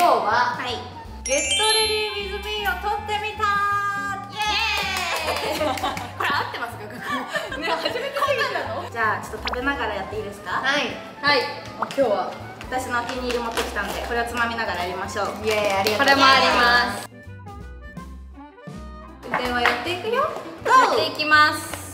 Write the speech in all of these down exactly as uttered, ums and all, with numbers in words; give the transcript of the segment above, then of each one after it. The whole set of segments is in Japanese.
日は、 はい、 ゲットレディーウィズミーを撮ってみたー。イエーイこれ合ってますか？ね、初めてこんなんなの？ じゃあちょっと食べながらやっていいですか？ はいはい。今日は私のお気に入り持ってきたんで、これをつまみながらやりましょう。 イエーイ、ありがとう。 これもあります。 ではやっていくよ。 やっていきます。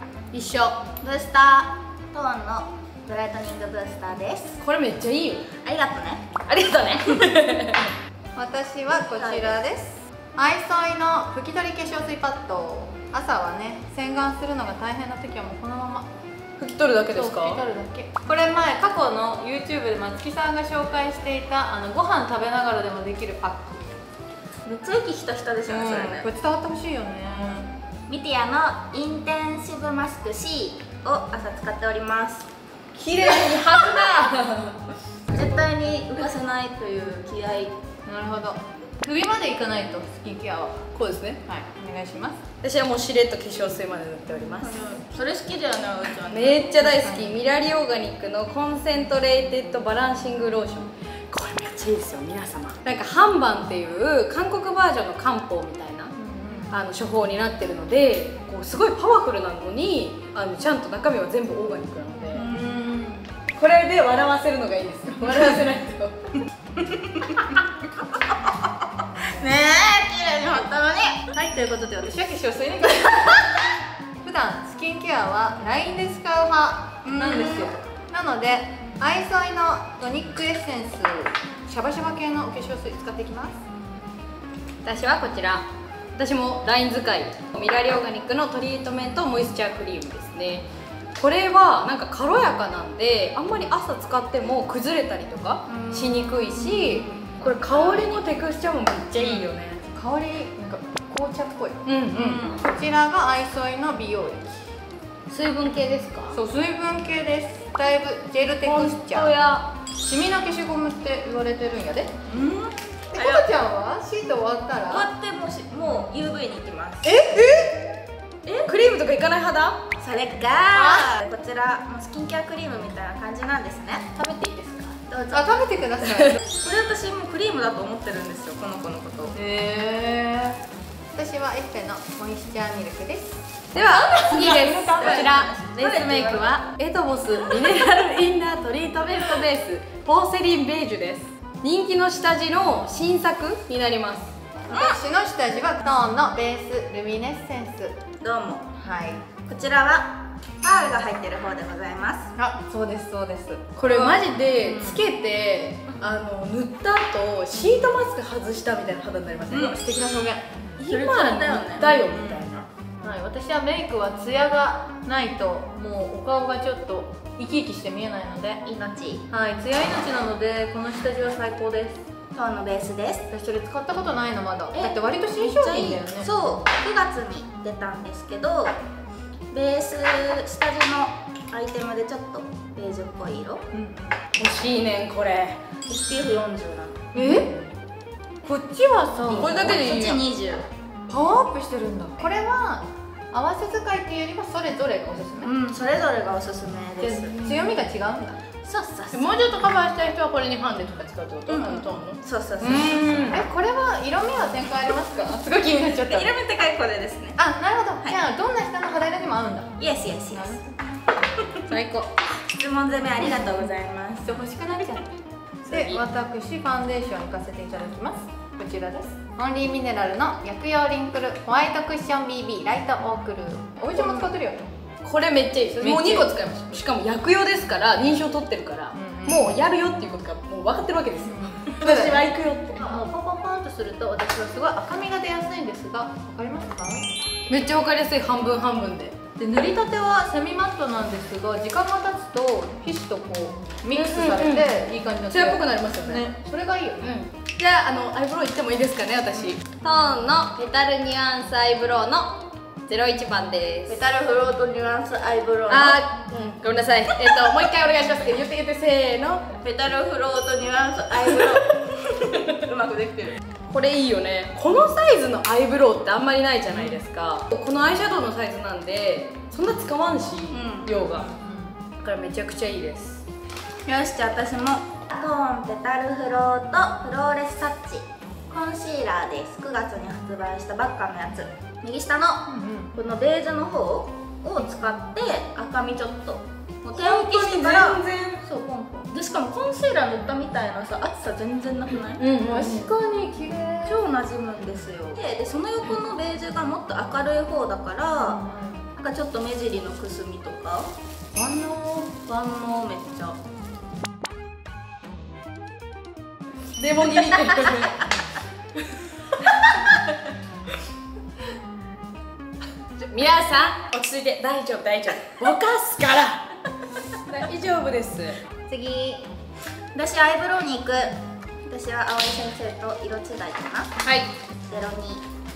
一緒。 ブースタートーンのブライトニングブースターです。 これめっちゃいいよ。 ありがとうね。 ありがとうね。私はこちらです。アイソイの拭き取り化粧水パッド。朝はね、洗顔するのが大変な時はもうこのまま拭き取るだけですか？拭き取るだけ。これ前過去の YouTube で松木さんが紹介していたあのご飯食べながらでもできるパック。 めっちゃ息ひたひたですよね、それね。 これ伝わってほしいよね。 ミティアのインテンシブマスク C を朝使っております。 綺麗にはずだ絶対に浮かせないという気合い。 なるほど。首までいかないとスキンケアは。こうですね。はい、お願いします。 私はもうしれっと化粧水まで塗っております。 それ好きだよね、うちはね。 めっちゃ大好き。ミラリオーガニックのコンセントレーテッドバランシングローション。これめっちゃいいですよ、皆様。なんかハンバンっていう韓国バージョンの漢方みたいな、うん、あの処方になってるので、こうすごいパワフルなのにあのちゃんと中身は全部オーガニックなので、うん、これで笑わせるのがいいですよ。笑わせないと。 ねえ、綺麗に貼ったのに。 はい、ということで私は化粧水に普段スキンケアは ライン で使う派なんですよ。なのでアイソイのトニックエッセンスシャバシャバ系のお化粧水使っていきます。 私はこちら、私も ライン 使い、ミラリオーガニックのトリートメントモイスチャークリームですね。これはなんか軽やかなんで、あんまり朝使っても崩れたりとかしにくいし、これ香りのテクスチャーもめっちゃいいよね。 香りなんか紅茶っぽい。 うんうん、 こちらがアイソイの美容液。 水分系ですか？ そう、水分系です。だいぶジェルテクスチャー。やシミの消しゴムって言われてるんやで。うん。え、コタちゃんはシート終わったら？ 終わってもしもう ユーブイ に行きます。 えええ？クリームとかいかない派だ？ それがこちらもうスキンケアクリームみたいな感じなんですね。 食べていいですか？ どうぞ。あ、食べてください。 これ私もクリームだと思ってるんですよ、この子のこと。 へえ。私はエッフェのモイスチャーミルクです。 では次です。こちらベースメイクはエトボスミネラルインナートリートメントベースポーセリンベージュです。人気の下地の新作になります。 私の下地はトーンのベースルミネッセンス。 どうも。 はい。 こちらはパールが入ってる方でございます。 あ、そうですそうです。 これマジでつけて、うん、あの塗った後シートマスク外したみたいな肌になりません？うん、 素敵な表現。 今塗ったよみたいな。 はい、私はメイクはツヤがないともうお顔がちょっと生き生きして見えないので、 命。 はい、ツヤ命なのでこの下地は最高です。 トーンのベースです。 私それ使ったことないのまだ。だって割と新商品だよね。 そう、くがつに出たんですけど、ベース下地のアイテムでちょっとベージュっぽい色、 うん、欲しいねんこれ。 エスピーエフよんじゅう なの。 え、こっちはさ、 これだけでいいやん。 こっちにじゅう。 パワーアップしてるんだ。これは合わせ使いっていうよりはそれぞれがおすすめ。 うん、それぞれがおすすめです。 強みが違うんだ。 そうそうそう。 もうちょっとカバーしたい人はこれにハンデとか使うってこと？ うん、 あのトーンの。 そうそうそう。 え、これは色味は展開ありますか？すごい気になっちゃった。 色味ってかいこれですね。 あ、なるほど。じゃあどんな人の肌色にも合うんだ。 イエスイエスイエス。 最高。 質問攻めありがとうございます。 欲しくなっちゃう。で、私ファンデーション行かせていただきます。こちらです。オンリーミネラルの薬用リンクルホワイトクッション ビービー ライトオークルー。おいちゃんも使ってるよ。 これめっちゃいいです。もうにこ使いました。しかも薬用ですから認証取ってるから、うん、もうやるよっていうことがもう分かってるわけですよ。私は行くよって。 もうポンポンポンとすると私はすごい赤みが出やすいんですが、わかりますか？ めっちゃ分かりやすい。半分半分で。 で塗りたてはセミマットなんですが、時間が経つと皮脂とこうミックスされていい感じのツヤっぽくなりますよね。 それがいいよね。 じゃああのアイブロウいってもいいですかね。私トーンのペタルニュアンスアイブロウのゼロいちばんです。 ペタルフロートニュアンスアイブロウの、 あー、うん、ごめんなさい。えっともう一回お願いします。言って言ってせーの。 ペタルフロートニュアンスアイブロウうまくできてる。 これいいよね。このサイズのアイブロウってあんまりないじゃないですか。このアイシャドウのサイズなんでそんな使わんし、うん、量が、だからめちゃくちゃいいです。 よし、じゃあ私もトーンペタルフローとフローレスタッチコンシーラーです。くがつに発売したばっかのやつ。右下のこのベージュの方を使って赤みちょっともう手置きしてから全然そうポンポンで、しかもコンシーラー塗ったみたいなさ厚さ全然なくない？ うん、 確かに綺麗。 超馴染むんですよ。ででその横のベージュがもっと明るい方だから、なんかちょっと目尻のくすみとか万能万能めっちゃレモン切りってる皆さん落ち着いて、大丈夫大丈夫、ぼかすから大丈夫です。 次、私アイブロウに行く。私は葵先生と色違いかな。 はい、 ゼロに。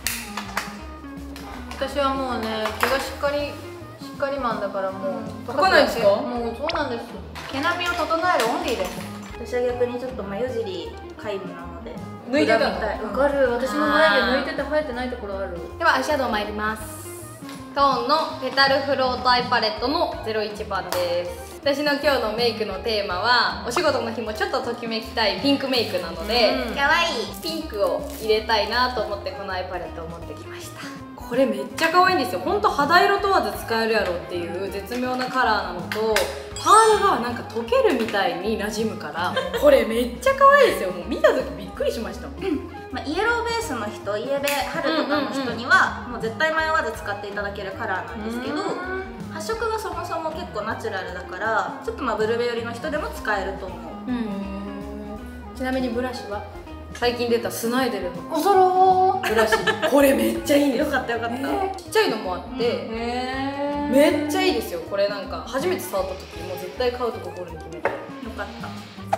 私はもうね、毛がしっかりしっかりマンだからもう描かないですか？ もうそうなんです。毛並みを整えるオンリーです。 私は逆にちょっと眉尻皆無なので抜いてたの？ 裏みたい。 わかる。私も眉毛抜いてて生えてないところある。 ではアイシャドウ参ります。トーンのペタルフロートアイパレットのゼロいちばんです。私の今日のメイクのテーマはお仕事の日もちょっとときめきたいピンクメイクなので、 うん、 かわいいピンクを入れたいなと思ってこのアイパレットを持ってきました。これめっちゃ可愛いんですよ。ほんと肌色問わず使えるやろっていう絶妙なカラーなのと、パールがなんか溶けるみたいに馴染むからこれめっちゃ可愛いですよ。もう見た時びっくりしましたもん、うんまあ、イエローベースの人、イエベ春とかの人にはもう絶対迷わず使っていただけるカラーなんですけど、発色がそもそも結構ナチュラルだからちょっとまあブルベ寄りの人でも使えると思う。 うんちなみにブラシは最近出たスナイデルのおそろブラシこれめっちゃいいんです。 よかったよかった、 えーちっちゃいのもあって、 へめっちゃいいですよ。これなんか初めて触った時もう絶対買うと心に決めて。 よかった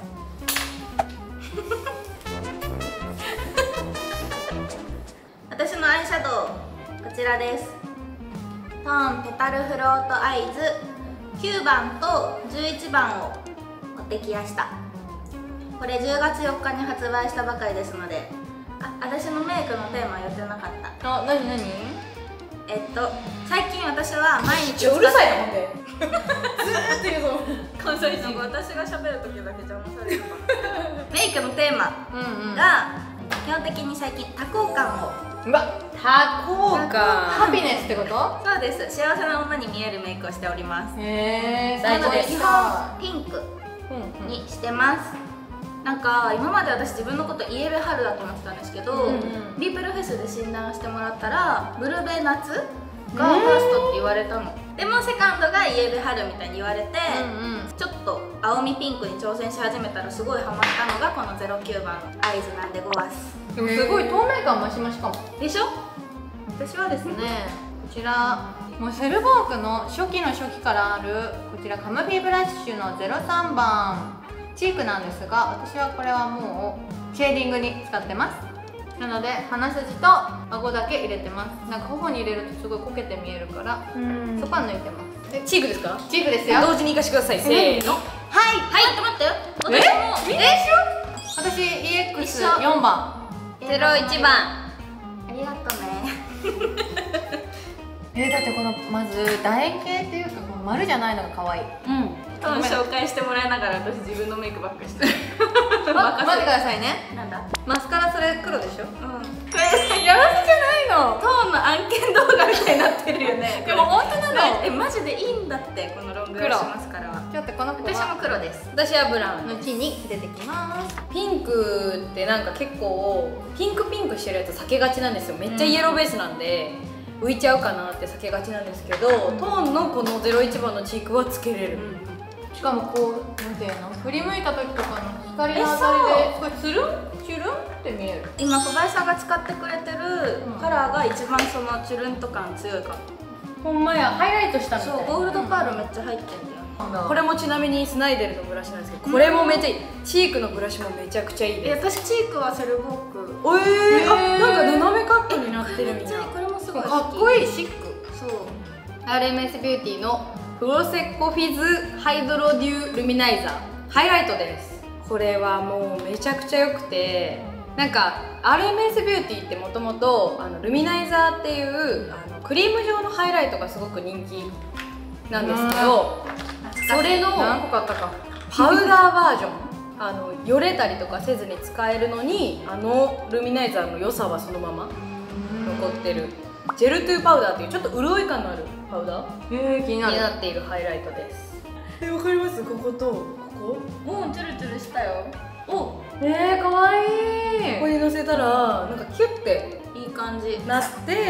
私のアイシャドウこちらです。トーンペタルフロートアイズきゅうばんとじゅういちばんを持ってきました。これじゅうがつよっかに発売したばかりですので、あ、私のメイクのテーマ言ってなかった。 あ、なになに？ えっと最近私は毎日使ってうるさいなほんでずーっと言うぞ関西人。 私が喋る時だけ邪魔されるかなメイクのテーマうんうん。 が基本的に最近多幸感を。 うわ、 多幸ハ感。 ピネスってこと？ そうです。幸せな女に見えるメイクをしております。 へえ、 大事です基本ピンクうんうん。 にしてます。なんか今まで私自分のことイエベ春だと思ってたんですけど、 うんうんリープルフェスで診断してもらったらブルベ夏がファーストって言われたの。でもセカンドがイエベ春みたいに言われて、 うんうん。 ちょっと青みピンクに挑戦し始めたらすごいハマったのがこのゼロきゅうばんアイズなんでごわす。 でもすごい透明感増し増しかも。 でしょ。私はですね、 ね、こちらもうセルボークの初期の初期からあるこちらカムフィブラッシュのゼロさんばんチークなんですが、私はこれはもうシェーディングに使ってます。なので鼻筋と顎だけ入れてます。なんか頬に入れるとすごいこけて見えるから、 うんそこは抜いてます。 えチークですか？ チークですよ。 同時にいかしてください。せーの。 はい。 はい、待って待ってよ。私もえ私 イーエックスよんばん。 ゼロいちばん。 ありがとうね。 えー、だってこのまず楕円形っていうかこの丸じゃないのが可愛い。 うんトーン紹介してもらいながら私自分のメイクばっかりしてる。 ま待ってくださいね。 なんだ。 マスカラそれ黒でしょ？ うん。これやらせじゃないの。 トーンの案件動画みたいになってるよね。 でも本当なの。 えマジでいいんだってこのロングラッシュマスカラは。 ちょっとこの子私はも黒です。 私はブラウン。 後に出てきます。 ピンクってなんか結構ピンクピンクしてるやつ避けがちなんですよ。めっちゃイエローベースなんで、浮いちゃうかなって避けがちなんですけど、トーンのこのゼロいちばんのチークはつけれる、 しかもこうなんていうの、振り向いた時とかの光の当たりでこれつるんチュルンって見える。 今小林さんが使ってくれてるカラーが一番そのチュルンと感強いかも。 ほんまやハイライトしたみたいそう、 な。 ゴールドパールめっちゃ入ってんだよね。 これもちなみにスナイデルのブラシなんですけど、これもめっちゃいい。チークのブラシもめちゃくちゃいいえ、 です。 私チークはセルボーク。 おえー、あ、 へーなんか斜めカットになってるみたいな。 めっちゃいい。これもすごい好き。 かっこいいシック。 そう。 アールエムエス ビューティーのフロセッコフィズハイドロデュールミナイザーハイライトです。これはもうめちゃくちゃ良くて、なんか アールエムエス ビューティーってもともとルミナイザーっていうあのクリーム状のハイライトがすごく人気なんですけど、それの何個かあったか。 パウダーバージョンあのよれたりとかせずに使えるのに、あのルミナイザーの良さはそのまま残ってる。ジェルトゥーパウダーっていうちょっと潤い感のあるパウダーえー、気になる。 になっているハイライトです。え、わかります？こことここ。 もうチュルチュルしたよ。お、 えー、かわいい。 ここにのせたらなんかキュッていい感じ。 なって、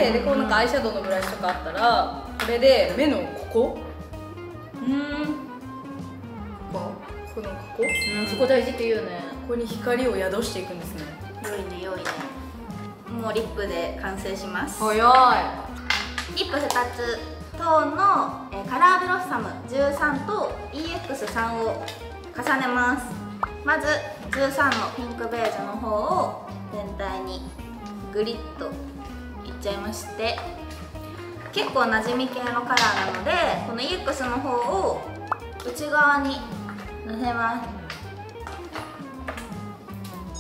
でこうなんかアイシャドウのブラシとかあったらこれで目のここ、 うん。 ここのここ、 うん、そこ大事って言うね。 ここに光を宿していくんですね。 良いね良いね。もうリップで完成します。 早い。 リップふたつ、トーンのえーカラーブロッサムじゅうさんと イーエックスさん を重ねます。まずじゅうさんのピンクベージュの方を全体にグリッといっちゃいまして、結構なじみ系のカラーなのでこの イーエックス の方を内側にのせます。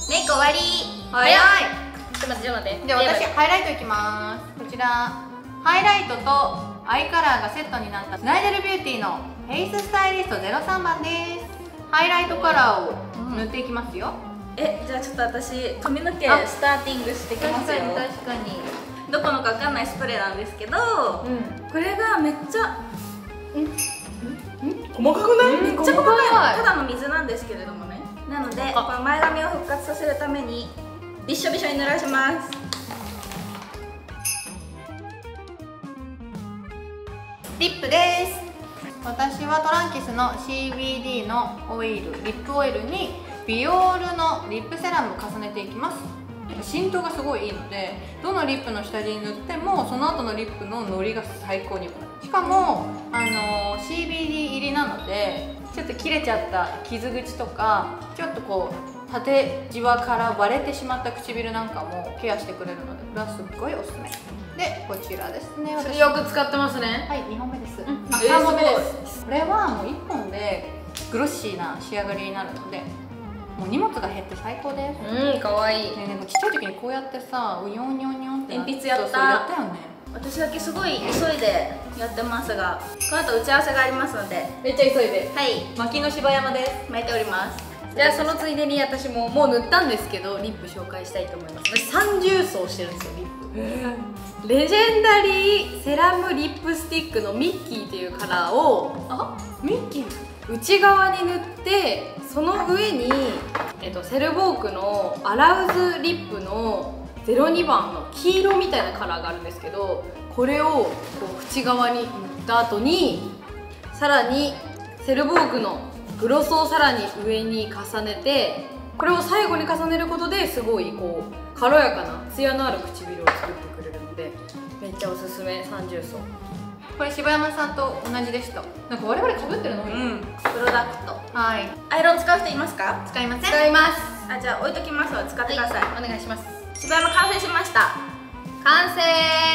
メイク終わり。 早い。 ちょっと待ってちょっと待って。 で、私ハイライトいきます。こちらハイライトとアイカラーがセットになったスナイデルビューティーのフェイススタイリストゼロさんばんです。ハイライトカラーを塗っていきますよ。 え、じゃあちょっと私髪の毛あスターティングしてきますよ。 確かに。 どこのかわかんないスプレーなんですけど、 うん、 これがめっちゃ細かくない？ うんめっちゃ細かい。 細かいただの水なんですけれどもね。なのであこの前髪を復活させるためにびっしょびしょに濡らします。 リップです。私はトランキスの シービーディー のオイル、リップオイルにビオールのリップセラムを重ねていきます。浸透がすごいいいので、どのリップの下地に塗ってもその後のリップのノリが最高に良くなる。しかもあの シービーディー 入りなので、ちょっと切れちゃった傷口とかちょっとこう縦じわから割れてしまった唇なんかもケアしてくれるので、これはすっごいおすすめで、こちらですね。私よく使ってますね。 はい、にほんめです。 んあ、さんぼんめです。これはもういっぽんでグロッシーな仕上がりになるので、もう荷物が減って最高です。 うん、かわいい。 ねえねえ、ちっちゃい時にこうやってさ、うにょんにょんにょんって鉛筆やったそうそうやったよね。 私だけすごい急いでやってますが、この後打ち合わせがありますので、 めっちゃ急いで。 はい牧野柴山です。 巻いております。 じゃあそのついでに私ももう塗ったんですけど、リップ紹介したいと思います。私さんじゅう層してるんですよ、リップ。レジェンダリーセラムリップスティックのミッキーっていうカラーをあ、ミッキー。 内側に塗って、その上に、えっと、セルボークのアラウズリップのゼロにばんの黄色みたいなカラーがあるんですけど、これをこう内側に塗った後にさらにセルボークのグロスをさらに上に重ねて、これを最後に重ねることですごいこう軽やかなツヤのある唇を作ってくれるので、めっちゃおすすめ。さんじゅう層。 これ柴山さんと同じでした。なんか我々被ってるの多い。 うん、プロダクト。 はい。 アイロン使う人いますか？ 使いません。 使います。 あ、じゃあ置いときますので使ってください。 お願いします。 柴山完成しました。 完成。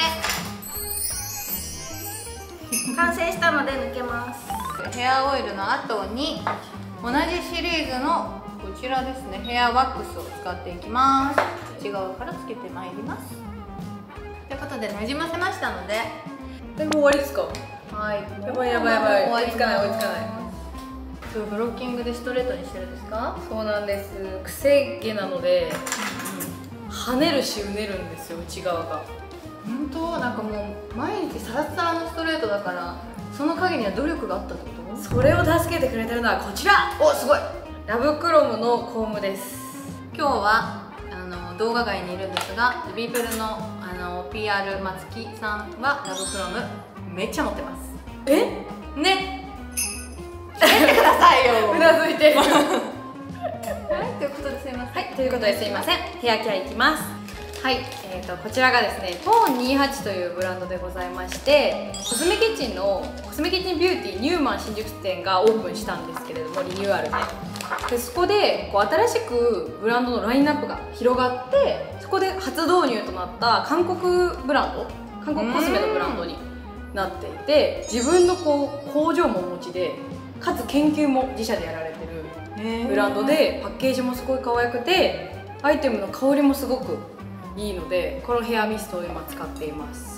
完成したので抜けます。 ヘアオイルの後に同じシリーズのこちらですね、ヘアワックスを使っていきます。内側からつけてまいります。ということでなじませましたので、 え、もう終わりですか？ はい。 やばいやばいやばい。 終わり追いつかない追いつかない。 そう、ブロッキングでストレートにしてるんですか？ そうなんです。癖毛なので、跳ねるしうねるんですよ、内側が。 本当？なんかもう毎日サラッサラのストレートだから、その陰には努力があったってこと？ それを助けてくれてるのはこちら。 お、すごい。 ラブクロムのコームです。 今日はあの動画外にいるんですが、ビープルのあの ピーアール 松木さんはラブクロムめっちゃ持ってます。 え？ ね。やってくださいよ。 うなずいてる。 はい、ということですいません。 はい、ということですいません。ヘアケアいきます。はい、えーとこちらがですね、トーンにじゅうはちというブランドでございまして、コスメキッチンのコスメキッチンビューティーニューマン新宿店がオープンしたんですけれども、リニューアルで。でそこでこう新しくブランドのラインナップが広がって、そこで初導入となった韓国ブランド、韓国コスメのブランドになっていて、自分のこう工場もお持ちで、かつ研究も自社でやられてるブランドで、パッケージもすごい可愛くて、アイテムの香りもすごくいいので、このヘアミストを今使っています。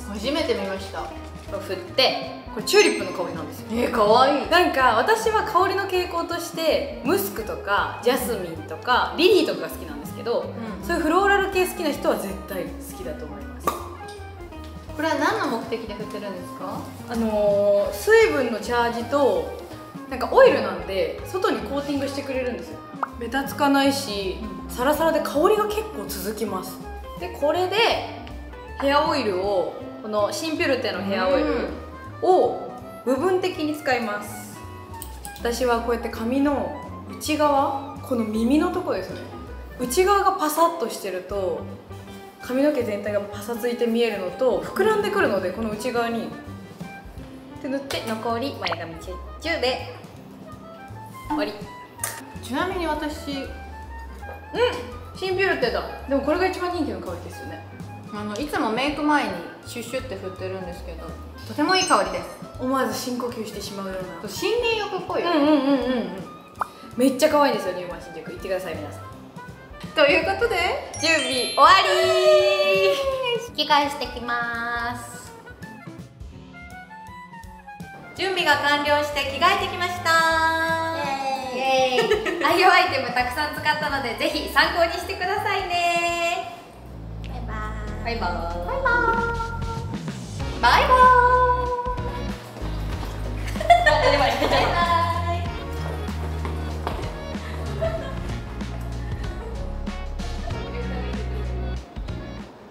初めて見ました。 振ってこれチューリップの香りなんですよ。 えー、かわいい。 なんか私は香りの傾向としてムスクとかジャスミンとかリリーとかが好きなんですけど、うん、そういうフローラル系好きな人は絶対好きだと思います。 これは何の目的で振ってるんですか？ あのー、水分のチャージとなんかオイルなんで外にコーティングしてくれるんですよ。ベタつかないし、うん、サラサラで香りが結構続きます。でこれでヘアオイルをこのシンピュルテのヘアオイルを部分的に使います。私はこうやって髪の内側、この耳のとこですね、内側がパサッとしてると髪の毛全体がパサついて見えるのと膨らんでくるので、この内側にで塗って残り前髪チュッチュで終わり。 ちなみに私、うん、 シンピュルテだ。でもこれが一番人気の香りですよね。 あのいつもメイク前にシュッシュって振ってるんですけど、とてもいい香りです。 思わず深呼吸してしまうような森林浴っぽいよ。 うんうんうんうんうん。めっちゃ可愛いんですよ、ニューマン新宿。行ってください皆さん。 ということで準備終わり。 引き返してきます。 準備が完了して着替えてきました。 イエーイ。 愛用アイテムたくさん使ったのでぜひ参考にしてくださいね。 バイバーイ。 バイバーイ。 バイバーイ。バイバーイ。